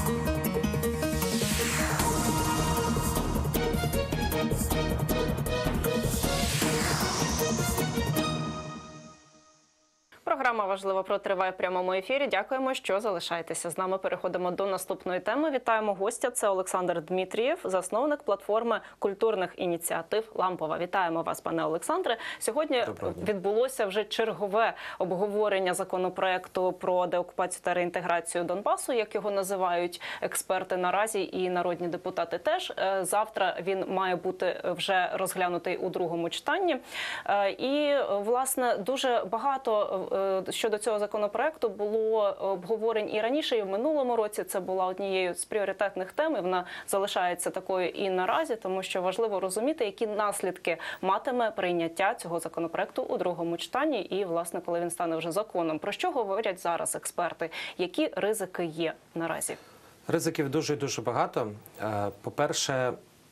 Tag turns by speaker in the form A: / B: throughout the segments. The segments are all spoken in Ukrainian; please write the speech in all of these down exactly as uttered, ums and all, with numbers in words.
A: Програма «Важливо про» триває в прямому ефірі. Дякуємо, що залишаєтеся з нами. Переходимо до наступної теми. Вітаємо гостя. Це Олександр Дмитрієв, засновник платформи культурних ініціатив «Лампова». Вітаємо вас, пане Олександре. Сьогодні відбулося вже чергове обговорення законопроекту про деокупацію та реінтеграцію Донбасу, як його називають експерти наразі і народні депутати теж. Завтра він має бути вже розглянутий у другому читанні. І, власне, дуже багато щодо цього законопроекту було обговорень і раніше, і в минулому році. Це була однією з пріоритетних тем, і вона залишається такою і наразі, тому що важливо розуміти, які наслідки матиме прийняття цього законопроекту у другому читанні і, власне, коли він стане вже законом. Про що говорять зараз експерти? Які ризики є наразі?
B: Ризиків дуже і дуже багато. По-перше,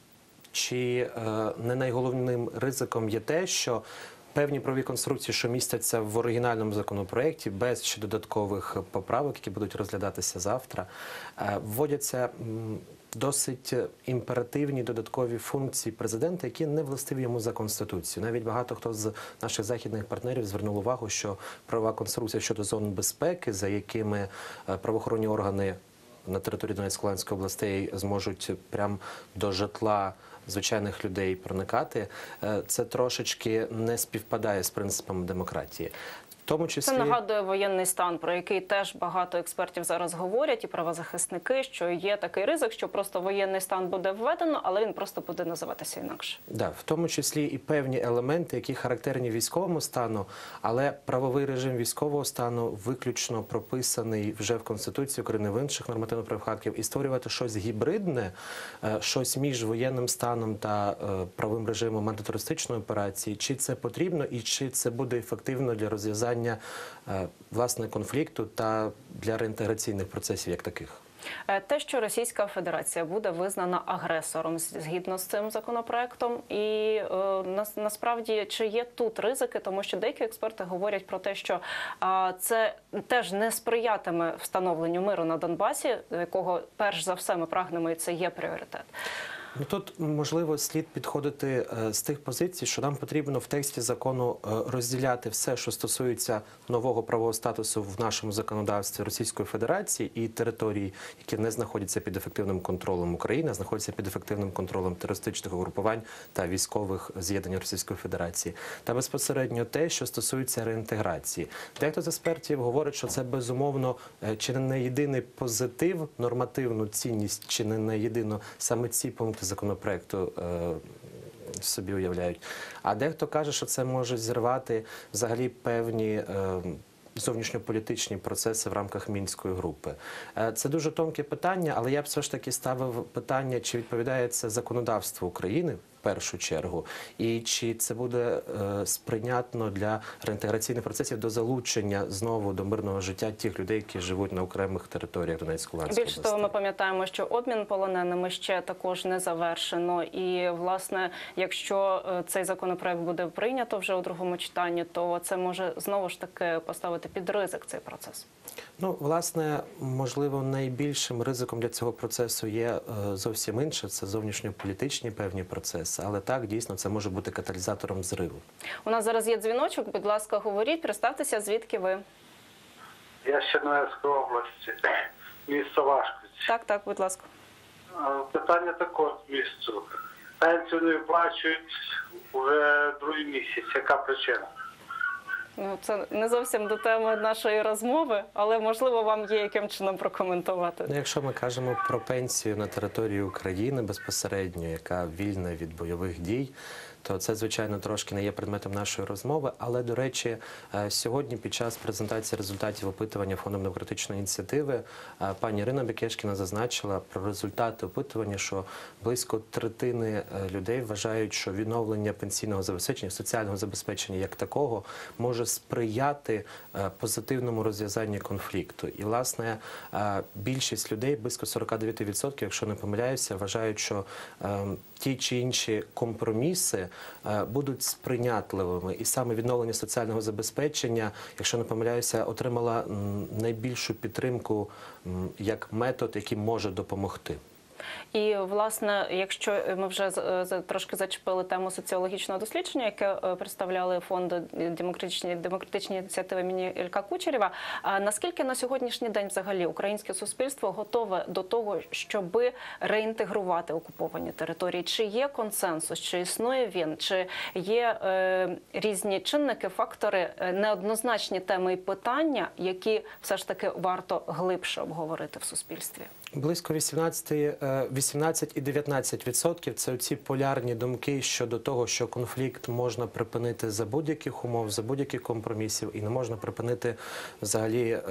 B: чи не найголовним ризиком є те, що певні правові конструкції, що містяться в оригінальному законопроекті, без ще додаткових поправок, які будуть розглядатися завтра, вводяться досить імперативні додаткові функції президента, які не властиві йому за Конституцією. Навіть багато хто з наших західних партнерів звернув увагу, що правова конструкція щодо зон безпеки, за якими правоохоронні органи на території Донецької, Луганської областей зможуть прямо до житла звичайних людей проникати, це трошечки не співпадає з принципами демократії. В тому числі...
A: Це нагадує воєнний стан, про який теж багато експертів зараз говорять, і правозахисники, що є такий ризик, що просто воєнний стан буде введено, але він просто буде називатися інакше.
B: Да, в тому числі і певні елементи, які характерні військовому стану, але правовий режим військового стану виключно прописаний вже в Конституції України, в інших нормативно-правових актів, і створювати щось гібридне, щось між воєнним станом та правовим режимом антитерористичної операції, чи це потрібно і чи це буде ефективно для розв'язання власне конфлікту та для реінтеграційних процесів як таких.
A: Те, що Російська Федерація буде визнана агресором згідно з цим законопроектом, і е, насправді чи є тут ризики, тому що деякі експерти говорять про те, що е, це теж не сприятиме встановленню миру на Донбасі, якого перш за все ми прагнемо, і це є пріоритет.
B: Ну, тут, можливо, слід підходити е, з тих позицій, що нам потрібно в тексті закону е, розділяти все, що стосується нового правового статусу в нашому законодавстві Російської Федерації і території, які не знаходяться під ефективним контролем України, а знаходяться під ефективним контролем терористичних угрупувань та військових з'єднань Російської Федерації. Та безпосередньо те, що стосується реінтеграції. Дехто з експертів говорить, що це, безумовно, чи не на єдиний позитив, нормативну цінність, чи не на єдино саме ці пункти законопроекту е, собі уявляють. А дехто каже, що це може зірвати взагалі певні е, зовнішньополітичні процеси в рамках Мінської групи. Е, це дуже тонке питання, але я б все ж таки ставив питання, чи відповідає це законодавству України в першу чергу, і чи це буде е, сприйнятно для реінтеграційних процесів до залучення знову до мирного життя тих людей, які живуть на окремих територіях Донецької, Луганської області.
A: Більше того, ми пам'ятаємо, що обмін полоненими ще також не завершено. І, власне, якщо цей законопроект буде прийнято вже у другому читанні, то це може знову ж таки поставити під ризик цей процес.
B: Ну, власне, можливо, найбільшим ризиком для цього процесу є е, зовсім інше. Це зовнішньополітичні певні процеси. Але так, дійсно, це може бути каталізатором зриву.
A: У нас зараз є дзвіночок. Будь ласка, говоріть. Представтеся, звідки ви?
C: Я з Чернівецької області, місто Вашківці.
A: Так, так, будь ласка.
C: Питання такого місцю. Пенсію не виплачують вже другий місяць. Яка причина?
A: Ну, це не зовсім до теми нашої розмови, але, можливо, вам є яким чином прокоментувати.
B: Ну, якщо ми кажемо про пенсію на території України безпосередньо, яка вільна від бойових дій, то це, звичайно, трошки не є предметом нашої розмови. Але, до речі, сьогодні під час презентації результатів опитування Фондом демократичної ініціативи пані Ірина Бекешкіна зазначила про результати опитування, що близько третини людей вважають, що відновлення пенсійного забезпечення, соціального забезпечення як такого може сприяти позитивному розв'язанню конфлікту. І, власне, більшість людей, близько сорок дев'ять відсотків, якщо не помиляюся, вважають, що ті чи інші компроміси е, будуть сприйнятливими. І саме відновлення соціального забезпечення, якщо не помиляюся, отримала м, найбільшу підтримку м, як метод, який може допомогти.
A: І, власне, якщо ми вже з- з- трошки зачепили тему соціологічного дослідження, яке е, представляли фонд демократичні, демократичні ініціативи імені Ілька Кучерєва, а наскільки на сьогоднішній день взагалі українське суспільство готове до того, щоб реінтегрувати окуповані території? Чи є консенсус, чи існує він, чи є е, різні чинники, фактори, е, неоднозначні теми і питання, які все ж таки варто глибше обговорити в суспільстві?
B: Близько вісімнадцять і дев'ятнадцять відсотків – це ці полярні думки щодо того, що конфлікт можна припинити за будь-яких умов, за будь-яких компромісів, і не можна припинити взагалі, е,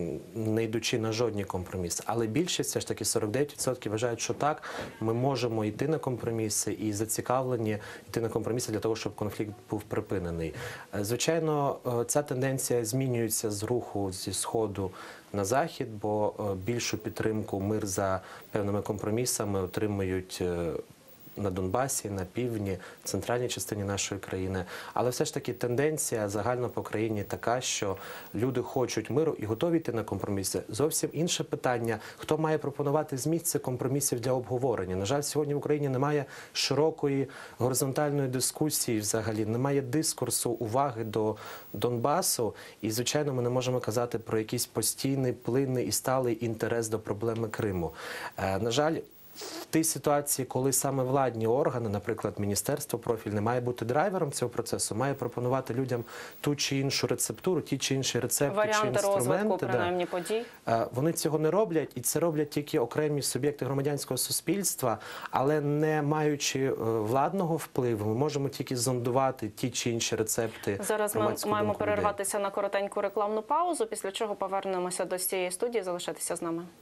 B: не йдучи на жодні компроміси. Але більшість, все ж таки сорок дев'ять відсотків, вважають, що так, ми можемо йти на компроміси і зацікавлені йти на компроміси для того, щоб конфлікт був припинений. Е, Звичайно, е, ця тенденція змінюється з руху зі Сходу на Захід, бо е, більшу підтримку, мир за певними компромісами отримують е, на Донбасі, на півдні, в центральній частині нашої країни. Але все ж таки тенденція загально по країні така, що люди хочуть миру і готові йти на компроміси. Зовсім інше питання, хто має пропонувати з місця компромісів для обговорення. На жаль, сьогодні в Україні немає широкої горизонтальної дискусії взагалі, немає дискурсу, уваги до Донбасу. І, звичайно, ми не можемо казати про якийсь постійний, плинний і сталий інтерес до проблеми Криму. Е, на жаль, в тій ситуації, коли саме владні органи, наприклад, міністерство профільне, має бути драйвером цього процесу, має пропонувати людям ту чи іншу рецептуру, ті чи інші рецепти чи
A: Варіанти
B: інструменти.
A: розвитку,
B: да.
A: принаймні, подій?
B: Е, Вони цього не роблять, і це роблять тільки окремі суб'єкти громадянського суспільства, але не маючи е, владного впливу, ми можемо тільки зондувати ті чи інші рецепти.
A: Зараз ми
B: громадську
A: маємо
B: думку людей.
A: перерватися на коротеньку рекламну паузу, після чого повернемося до цієї студії. Залишайтеся з нами.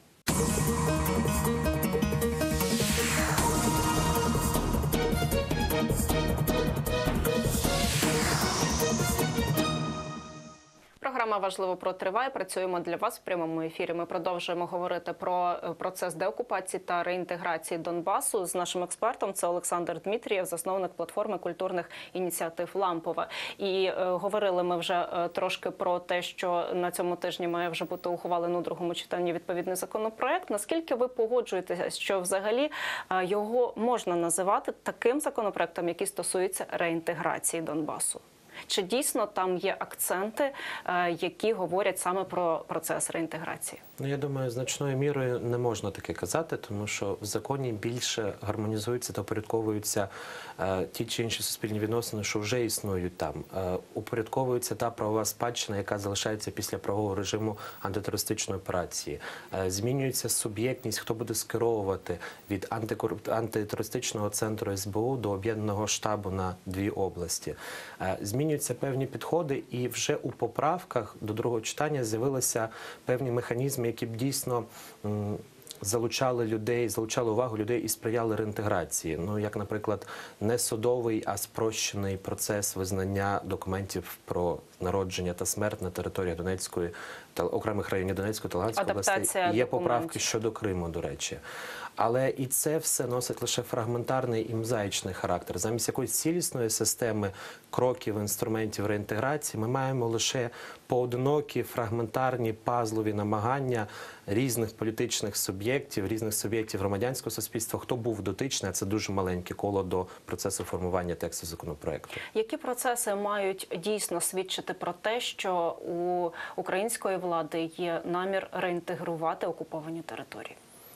A: Програма «Важливо про» триває. Працюємо для вас в прямому ефірі. Ми продовжуємо говорити про процес деокупації та реінтеграції Донбасу з нашим експертом. Це Олександр Дмитрієв, засновник платформи культурних ініціатив «Лампове». І е, говорили ми вже е, трошки про те, що на цьому тижні має вже бути ухвалений у другому читанні відповідний законопроект. Наскільки ви погоджуєтеся, що взагалі е, його можна називати таким законопроектом, який стосується реінтеграції Донбасу? Чи дійсно там є акценти, е, які говорять саме про процес реінтеграції?
B: Ну, я думаю, значною мірою не можна таке казати, тому що в законі більше гармонізуються та упорядковуються е, ті чи інші суспільні відносини, що вже існують там. Е, упорядковується та правова спадщина, яка залишається після правового режиму антитерористичної операції. Е, змінюється суб'єктність, хто буде скеровувати від антикоруп... антитерористичного центру ес бе у до об'єднаного штабу на дві області. Е, змінюються певні підходи, і вже у поправках до другого читання з'явилися певні механізми, які б дійсно м, залучали людей, залучали увагу людей і сприяли реінтеграції. Ну, як, наприклад, не судовий, а спрощений процес визнання документів про народження та смерть на території Донецької та окремих районів Донецької та Луганської областей.
A: Адаптація
B: Є поправки
A: документів.
B: щодо Криму, до речі. Але і це все носить лише фрагментарний і мозаїчний характер. Замість якоїсь цілісної системи кроків, інструментів реінтеграції ми маємо лише поодинокі фрагментарні пазлові намагання різних політичних суб'єктів, різних суб'єктів громадянського суспільства, хто був дотичний, а це дуже маленьке коло до процесу формування тексту законопроекту.
A: Які процеси мають дійсно свідчити про те, що у української влади є намір реінтегрувати окуповані території?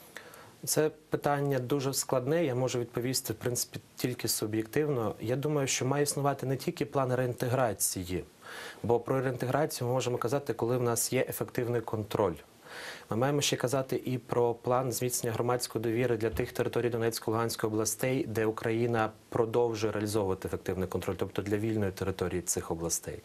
B: Це питання дуже складне, я можу відповісти, в принципі, тільки суб'єктивно. Я думаю, що має існувати не тільки план реінтеграції, бо про реінтеграцію ми можемо казати, коли в нас є ефективний контроль. Ми маємо ще казати і про план зміцнення громадської довіри для тих територій Донецької, Луганської областей, де Україна продовжує реалізовувати ефективний контроль, тобто для вільної території цих областей.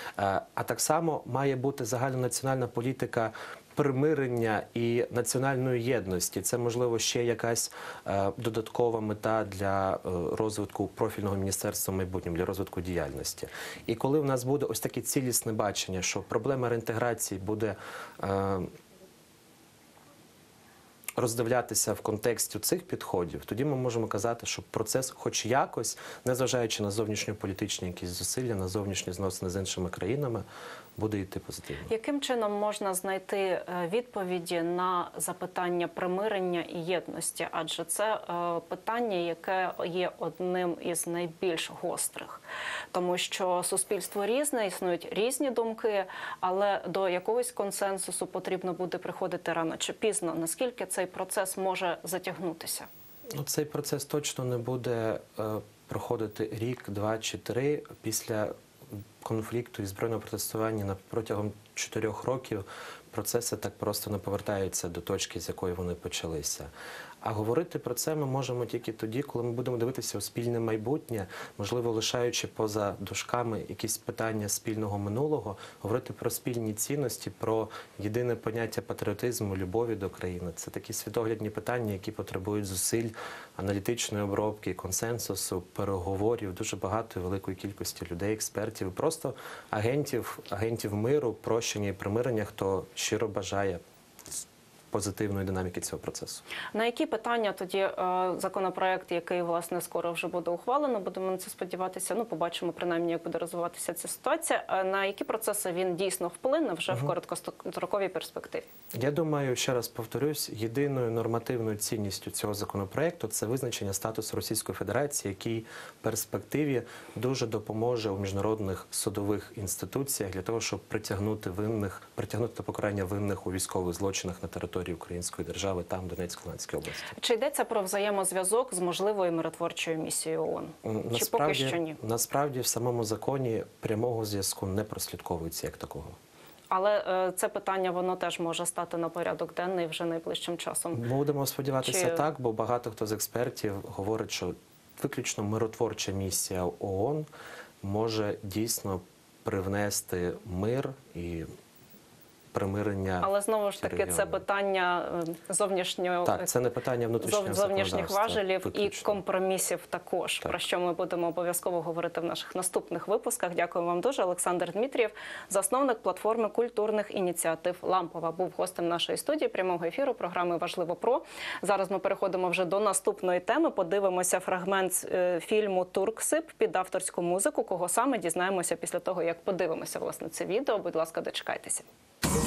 B: А так само має бути загальнонаціональна політика примирення і національної єдності. Це, можливо, ще якась е, додаткова мета для е, розвитку профільного міністерства в майбутньому, для розвитку діяльності. І коли в нас буде ось таке цілісне бачення, що проблема реінтеграції буде е, роздивлятися в контексті цих підходів, тоді ми можемо казати, що процес хоч якось, незважаючи на зовнішньополітичні якісь зусилля, на зовнішні зносини з іншими країнами, буде йти позитивно.
A: Яким чином можна знайти е, відповіді на запитання примирення і єдності? Адже це е, питання, яке є одним із найбільш гострих. Тому що суспільство різне, існують різні думки, але до якогось консенсусу потрібно буде приходити рано чи пізно. Наскільки цей процес може затягнутися?
B: Ну, цей процес точно не буде е, проходити рік, два чи три після конфлікту і збройного протистояння на протягом чотирьох років. Процеси так просто не повертаються до точки, з якої вони почалися. А говорити про це ми можемо тільки тоді, коли ми будемо дивитися у спільне майбутнє, можливо, лишаючи поза дужками якісь питання спільного минулого, говорити про спільні цінності, про єдине поняття патріотизму, любові до країни. Це такі світоглядні питання, які потребують зусиль, аналітичної обробки, консенсусу, переговорів, дуже багатої великої кількості людей, експертів, просто агентів, агентів миру, прощення і примирення, хто щиро бажає позитивної динаміки цього процесу.
A: На які питання тоді е, законопроект, який, власне, скоро вже буде ухвалено, будемо на це сподіватися, ну, побачимо, принаймні, як буде розвиватися ця ситуація, е, на які процеси він дійсно вплине вже угу. в короткостроковій перспективі?
B: Я думаю, ще раз повторюсь, єдиною нормативною цінністю цього законопроекту – це визначення статусу Російської Федерації, який в перспективі дуже допоможе у міжнародних судових інституціях для того, щоб притягнути винних, притягнути до покарання винних у військових злочинах на території Української держави, там, Донецької, Луганської області.
A: Чи йдеться про взаємозв'язок з можливою миротворчою місією ООН?
B: Насправді,
A: Чи поки що ні?
B: Насправді, в самому законі прямого зв'язку не прослідковується як такого.
A: Але е, це питання, воно теж може стати на порядок денний вже найближчим часом.
B: Будемо сподіватися
A: Чи...
B: так, бо багато хто з експертів говорить, що виключно миротворча місія ООН може дійсно привнести мир і примирення.
A: Але знову ж таки,
B: регіону.
A: Це питання зовнішнього
B: Так, це не питання внутрішнього
A: зовнішніх важелів
B: виключно.
A: і компромісів також,
B: Так.
A: про що ми будемо обов'язково говорити в наших наступних випусках. Дякую вам дуже. Олександр Дмитрієв, засновник платформи культурних ініціатив «Лампова», був гостем нашої студії прямого ефіру програми «Важливо про». Зараз ми переходимо вже до наступної теми. Подивимося фрагмент фільму «Турксиб» під авторську музику. Кого саме, дізнаємося після того, як подивимося, власне, це відео. Будь ласка, дочекайтеся.